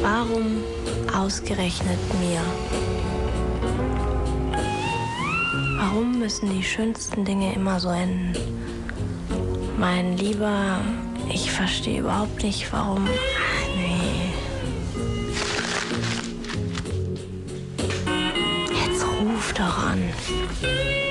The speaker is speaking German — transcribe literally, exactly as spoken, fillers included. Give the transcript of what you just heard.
Warum ausgerechnet mir? Warum müssen die schönsten Dinge immer so enden? Mein Lieber, ich verstehe überhaupt nicht, warum... Nee. Jetzt ruf doch an.